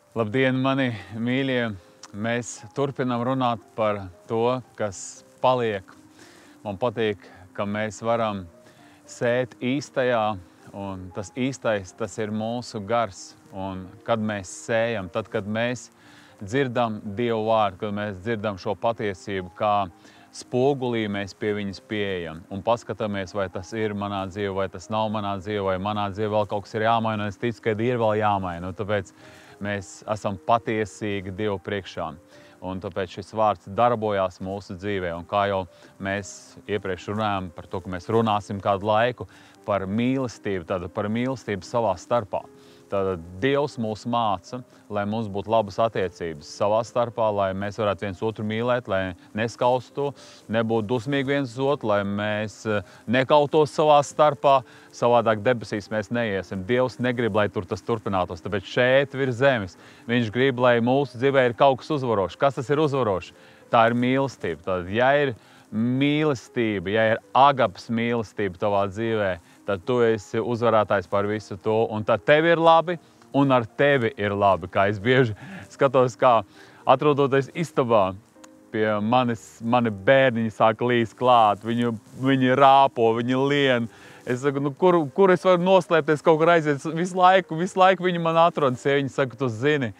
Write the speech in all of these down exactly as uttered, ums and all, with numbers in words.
Labdien, mani mīļie! Mēs turpinām runāt par to, kas paliek. Man patīk, ka mēs varam sēt īstajā, un tas īstais, tas ir mūsu gars. Un kad mēs sējam, tad, kad mēs dzirdam Dievu vārdu, kad mēs dzirdam šo patiesību, kā spogulī mēs pie viņas pieejam un paskatāmies, vai tas ir manā dzīvē, vai tas nav manā dzīvē, vai manā dzīvē vēl kaut kas ir jāmaina, un es ticu, ka ir vēl jāmaina. Un tāpēc mēs esam patiesīgi Dievu priekšā. Un tāpēc šis vārds darbojās mūsu dzīvē. Un kā jau mēs iepriekš runājām par to, ka mēs runāsim kādu laiku par mīlestību, tātad par mīlestību savā starpā. Tātad Dievs mūs māca, lai mums būtu labas attiecības savā starpā, lai mēs varētu viens otru mīlēt, lai neskaustu, nebūtu dusmīgi viens uz otru, lai mēs nekautos savā starpā, savādāk debesīs mēs neiesim. Dievs negrib, lai tur tas turpinātos, tāpēc šeit virs zemes viņš grib, lai mūsu dzīvē ir kaut kas uzvarošs. Kas tas ir uzvarošs? Tā ir mīlestība. Tātad, ja ir mīlestība, ja ir agapas mīlestība tavā dzīvē, tad tu esi uzvarētājs par visu to, un tad tev ir labi, un ar tevi ir labi. Kā es bieži skatos, kā atrodoties istabā, pie manis, mani bērniņi sāk līst klāt, viņi, viņi rāpo, viņi lien. Es saku, nu, kur, kur es varu noslēpties, kaut kur aiziet, visu laiku, visu laiku viņi man atrod, sieviņi saka, tu zini,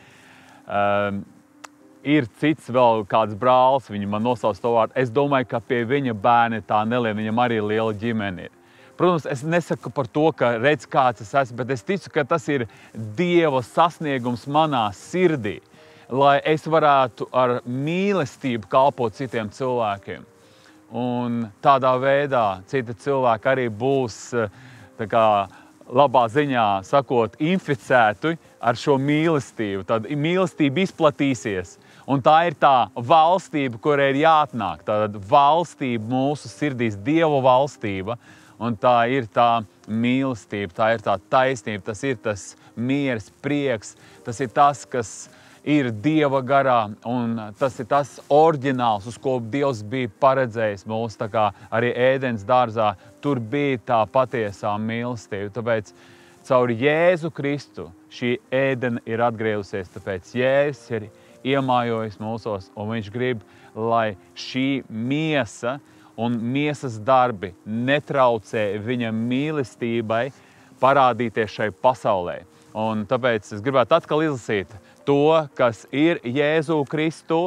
um, ir cits vēl kāds brālis, viņi man nosauc to vārdu. Es domāju, ka pie viņa bērni tā nelien, viņam arī liela ģimene ir. Protams, es nesaku par to, ka redz, kāds es esmu, bet es ticu, ka tas ir Dieva sasniegums manā sirdī, lai es varētu ar mīlestību kalpot citiem cilvēkiem. Un tādā veidā citi cilvēki arī būs, tā kā labā ziņā sakot, inficēti ar šo mīlestību. Tad mīlestība izplatīsies. Un tā ir tā valstība, kurai ir jāatnāk. Tātad valstība mūsu sirdīs, Dieva valstība. Un tā ir tā mīlestība, tā ir tā taisnība, tas ir tas miers, prieks, tas ir tas, kas ir Dieva garā, un tas ir tas oriģināls, uz ko Dievs bija paredzējis mūs, tā kā arī Ēdens dārzā, tur bija tā patiesā mīlestība. Tāpēc caur Jēzu Kristu šī Ēdena ir atgriezusies, tāpēc Jēzus ir iemājojis mūsos, un viņš grib, lai šī miesa un miesas darbi netraucē viņa mīlestībai parādīties šai pasaulē. Un tāpēc es gribētu atkal izlasīt to, kas ir Jēzu Kristu,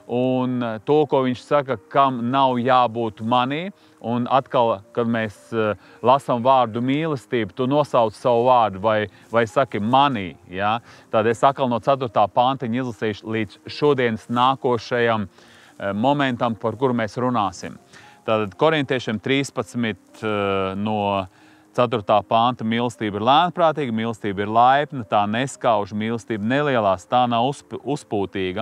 un to, ko viņš saka, kam nav jābūt manī. Un atkal, kad mēs lasām vārdu mīlestību, tu nosauc savu vārdu vai, vai saki manī. Ja? Tad es atkal no ceturtā pantiņa izlasīšu līdz šodienas nākošajam momentam, par kuru mēs runāsim. Tātad korintiešiem trīspadsmit no ceturtā panta mīlestība ir lēnprātīga, mīlestība ir laipna, tā neskauž, mīlestība nelielās, tā nav uzpūtīga,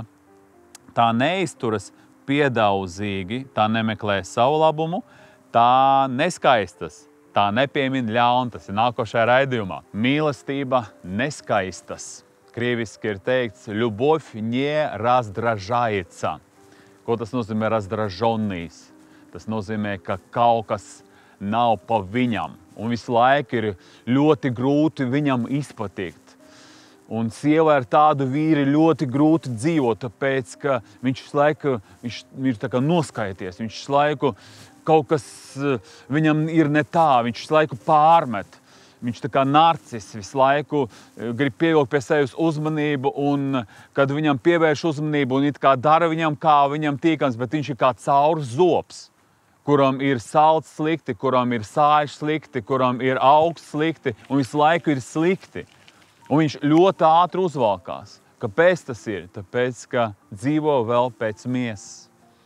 tā neizturas piedaudzīgi, tā nemeklē savu labumu, tā neskaistas, tā nepiemin ļaunu, tas ir nākošajā raidījumā. Mīlestība neskaistas. Krieviski ir teikts ļubov не раздражается. Ko tas nozīmē razdražonīs? Tas nozīmē, ka kaut kas nav pa viņam. Un visu laiku ir ļoti grūti viņam izpatikt. Un sieva ar tādu vīri ļoti grūti dzīvot, tāpēc, ka viņš visu laiku viņš ir tā kā noskaities. Viņš visu laiku kaut kas viņam ir ne tā, viņš visu laiku pārmet. Viņš tā kā narcis visu laiku grib pievilkt pie sevis uzmanību, un kad viņam pievērš uzmanību un it kā dara viņam, kā viņam tīkams, bet viņš ir kā caurs zops, kuram ir salds slikti, kuram ir sāļš slikti, kuram ir augsts slikti, un visu laiku ir slikti. Un viņš ļoti ātri uzvalkās. Kāpēc tas ir? Tāpēc, ka dzīvo vēl pēc miesas.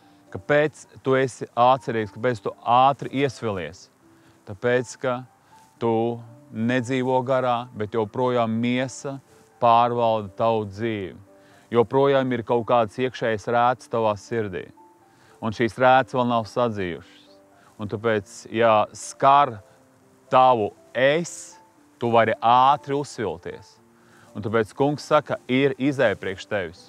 Kāpēc tu esi atcerīgs, kāpēc tu ātri iesvilies? Tāpēc, ka tu nedzīvo garā, bet joprojām miesa pārvalda tavu dzīvi. Joprojām ir kaut kāds iekšējs rēts tavā sirdī. Un šīs rētas vēl nav sadzījušas. Un tāpēc, ja skar tavu es, tu vari ātri uzsvilties. Un tāpēc kungs saka, ir izēja priekš tevis.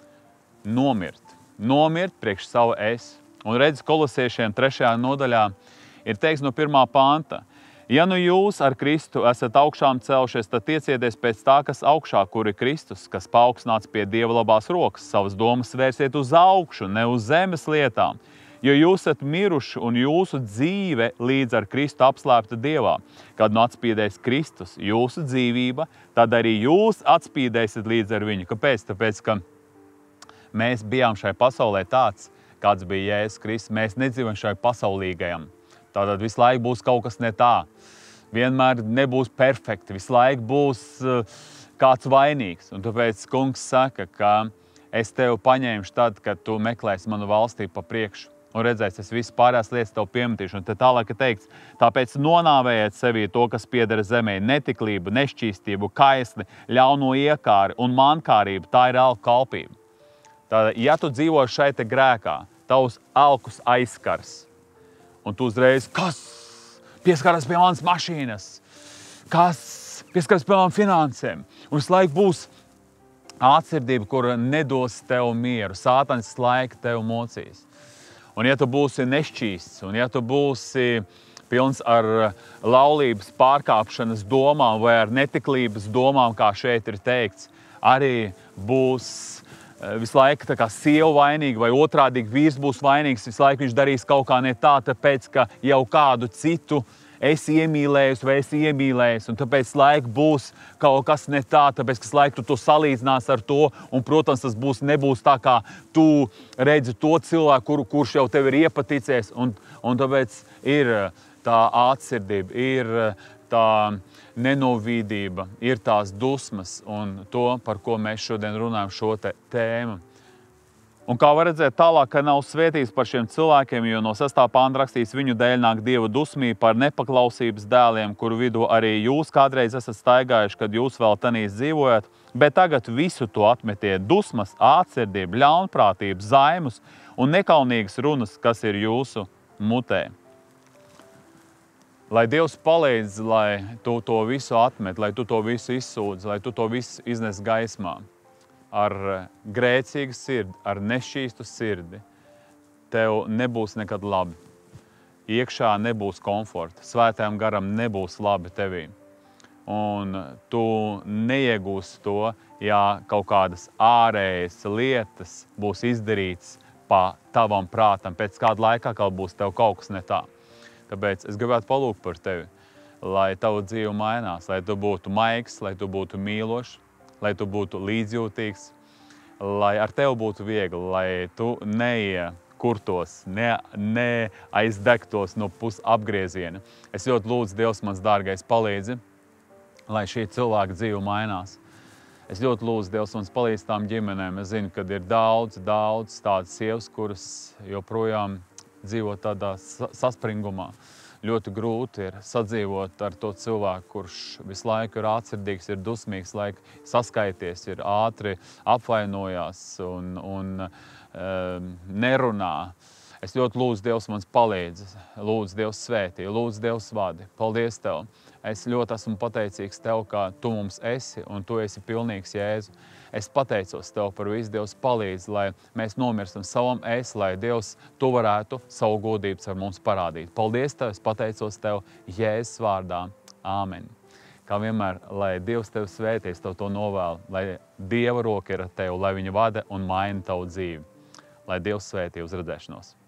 Nomirt. Nomirt priekš savu es. Un redz, Kolosiešiem trešajā nodaļā ir teiks no pirmā panta. Ja nu jūs ar Kristu esat augšām celšies, tad tiecieties pēc tā, kas augšā, kur ir Kristus, kas paaugstināts pie Dieva labās rokas. Savas domas vērsiet uz augšu, ne uz zemes lietām, jo jūs esat miruši un jūsu dzīve līdz ar Kristu apslēpta Dievā. Kad nu atspīdēs Kristus, jūsu dzīvība, tad arī jūs atspīdēsiet līdz ar viņu. Kāpēc? Tāpēc, ka mēs bijām šai pasaulē tāds, kāds bija Jēzus Kristus. Mēs nedzīvojam šai pasaulīgajam. Tātad visu laiku būs kaut kas ne tā. Vienmēr nebūs perfekti. Visu laiku būs uh, kāds vainīgs. Un tāpēc kungs saka, ka es tevi paņēmuši tad, kad tu meklēsi manu valstību pa priekšu. Un redzēsi, es visu pārējās lietas tev piemetīšu. Un te tālāk ir teikts, tāpēc nonāvējiet sevī to, kas pieder zemē, netiklību, nešķīstību, kaisli, ļauno iekāri un mankārību. Tā ir alku kalpība. Tātad, ja tu dzīvo šeit te grēkā, tavs alkus aizskars. Un tu uzreiz, kas pieskaras pie manas mašīnas, kas pieskaras pie manām finansēm. Un visu laiku būs ātsirdība, kura nedos tev mieru. Sātans laika tev mocīs. Un ja tu būsi nešķīsts, un ja tu būsi pilns ar laulības pārkāpšanas domām vai ar netiklības domām, kā šeit ir teikts, arī būs visu laiku tā kā sieva vainīga vai otrādīgi vīrs būs vainīgs, visu laiku viņš darīs kaut kā ne tā, tāpēc, ka jau kādu citu esi iemīlējusi vai esi iemīlējis, un tāpēc laika būs kaut kas ne tā, tāpēc, ka laika tu to salīdzinās ar to, un, protams, tas būs, nebūs tā, kā tu redzi to cilvēku, kur, kurš jau tev ir iepaticies, un, un tāpēc ir tā ātsirdība, ir tā nenovīdība, ir tās dusmas un to, par ko mēs šodien runājam, šo te tēmu. Un kā var redzēt tālāk, ka nav svētīts par šiem cilvēkiem, jo no sestā pānta rakstīts, viņu dēļ nāk Dieva dusmība par nepaklausības dēliem, kuru vidū arī jūs kādreiz esat staigājuši, kad jūs vēl tanīs dzīvojat, bet tagad visu to atmetiet dusmas, ātsirdību, ļaunprātību, zaimus un nekaunīgas runas, kas ir jūsu mutē. Lai Dievs palīdz, lai tu to visu atmet, lai tu to visu izsūdz, lai tu to visu iznes gaismā. Ar grēcīgu sirdi, ar nešķīstu sirdi, tev nebūs nekad labi. Iekšā nebūs komforta, svētajam garam nebūs labi tevī. Un tu neiegūsi to, ja kaut kādas ārējas lietas būs izdarītas pa tavam prātam. Pēc kāda laika kaut būs tev kaut kas ne tā. Tāpēc es gribētu palūgt par tevi, lai tavu dzīve mainās, lai tu būtu maigs, lai tu būtu mīlošs, lai tu būtu līdzjūtīgs, lai ar tevi būtu viegli, lai tu neiekurtos, ne, neaizdegtos no pusapgrieziena. Es ļoti lūdzu, Dievs, mans dārgais, palīdzi, lai šī cilvēka dzīve mainās. Es ļoti lūdzu, Dievs, mans palīdz tām ģimenēm. Es zinu, ka ir daudz, daudz tādas sievas, kuras joprojām dzīvo tādā saspringumā. Ļoti grūti ir sadzīvot ar to cilvēku, kurš visu laiku ir ātsirdīgs, ir dusmīgs, laik saskaities, ir ātri apvainojās un, un um, nerunā. Es ļoti lūdzu, Dievs, mans palīdz, lūdzu, Dievs svētī, lūdzu, Dievs vadi. Paldies Tev! Es ļoti esmu pateicīgs Tev, ka Tu mums esi un Tu esi pilnīgs Jēzu. Es pateicos Tev par visu, Dievs palīdz, lai mēs nomirstam savam es, lai Dievs Tu varētu savu godības ar mums parādīt. Paldies Tev, es pateicos Tev Jēzus vārdā. Āmen. Kā vienmēr, lai Dievs Tev svētīs, Tev to novēlu, lai Dieva roka ir ar Tev, lai viņa vada un maina tavu dzīvi. Lai Dievs svētī uz redzēšanos.